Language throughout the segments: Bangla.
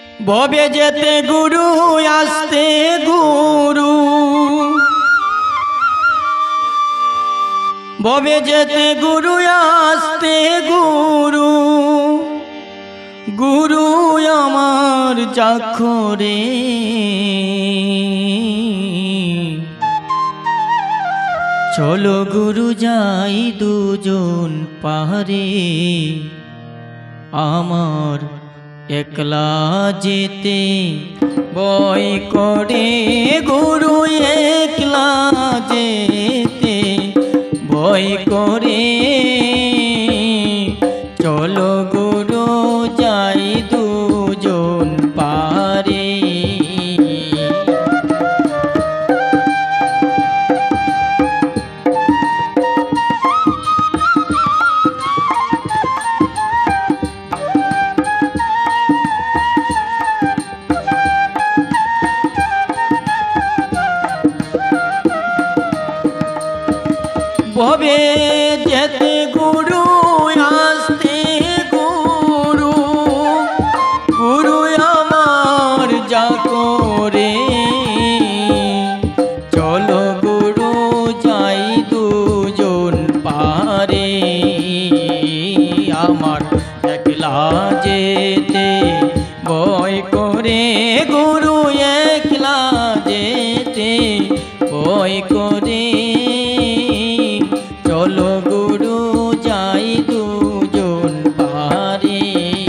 ভবে যেতে গুরু আসতে গুরু, ভবে যেতে গুরু আসতে গুরু, গুরু আমার চাক্ষরে চলো গুরু যাই দুজন পাহাড়ে। আমার একলা যেতে ভয় করে গুরু, একলা যেতে ভয় করে, চলো গুরু যাই দুজন পাহাড়ে। ভবে যেতে গুরু আসতে গুরু, গুরু আমার যা করে চলো গুরু যাই দুজন পারে। আমার একলা যেতে ভয় করে গুরু, একলা যেতে ভয় করে, চলো গুরু যাই দুজন পাহাড়ে।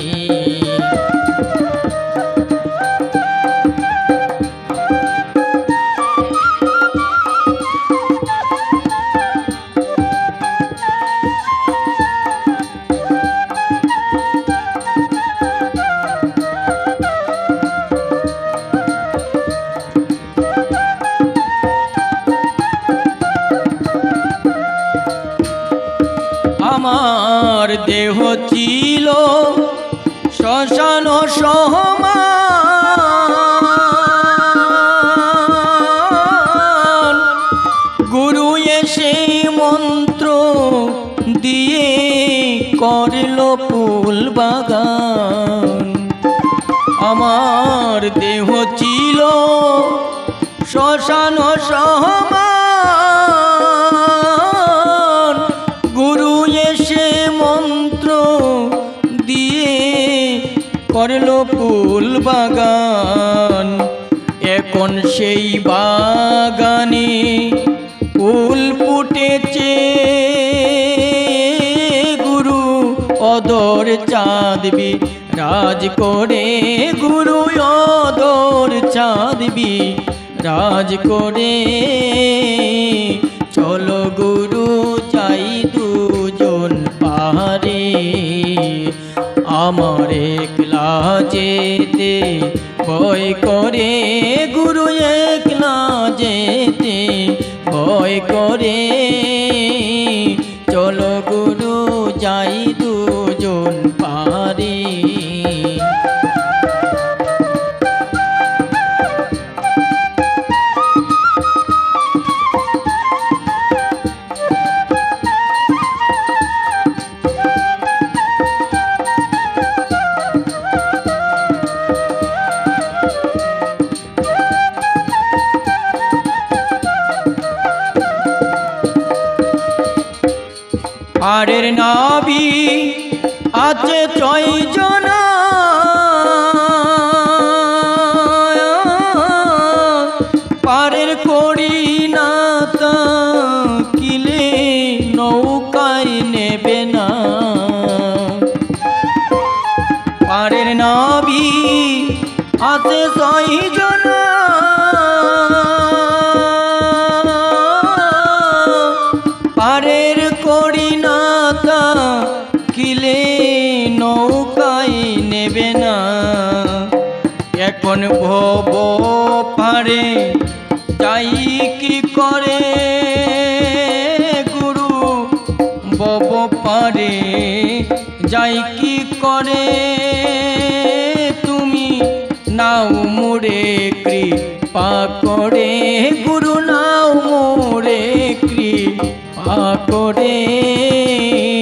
আমার দেহ ছিল শ্মশান সমান, গুরু এসে মন্ত্র দিয়ে করলো ফুল বাগান। আমার দেহ ছিল শ্মশান সমান, গুরু এসে মন্ত্র দিয়ে করলো ফুল বাগান। এখন সেই বাগানে ফুল ফুটেছে, গুরু অদর চাঁদবি রাজ করে, গুরু অদর চাঁদবি রাজ করে, চলো গুরু যাই দুজন পাহাড়ে। আমার একলা যেতে ভয় করে গুরু, একলা যেতে ভয় করে, চলো গুরু যাই দুজন পাহাড়ে। পাড়ের নাবি আছে 6 জনা, পাড়ের কড়ি না কিলে নৌকায় নেবে না। পাড়ের নাবি আছে 6 জনা, পাড়ের কড়ি না কিলে নৌকায় নেবে না। এখন ভব পারে যাই কি করে গুরু, ভব পারে যাই কি করে, তুমি নাও মোরে কৃপা করে গুরু, নাও মোরে কৃপা করে,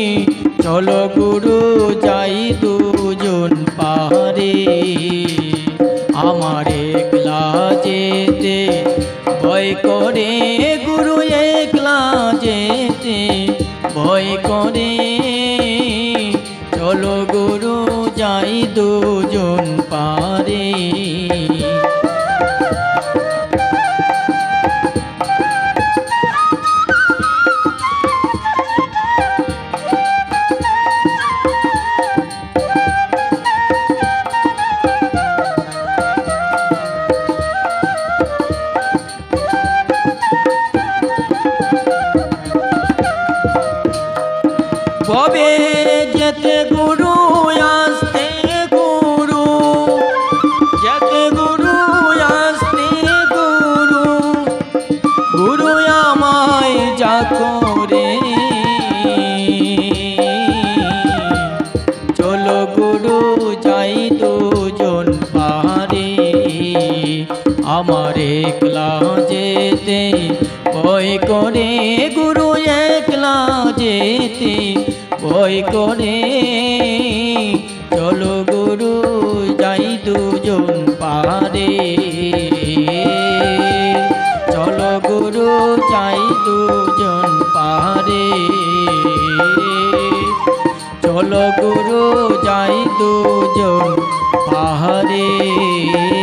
চলো গুরু যাই দুজন পাহাড়ে। আমার একলা যেতে ভয় করে গুরু, একলা যেতে ভয় করে। চলো গুরু যাই দুজন পারে। কবে যেতে গুরু, আসতে গুরু, যেতে গুরু, আসতে গুরু, গুরু আমায় যা করে। চলো গুরু যাই দুজন পারে। আমার একলা যেতে ভয় করে গুরু, একলা যেতে ভয় করে। চলো গুরু যাই দুজন পারে। চলো গুরু যাই দুজন পারে। চলো গুরু যাই দুজন পাহাড়ে।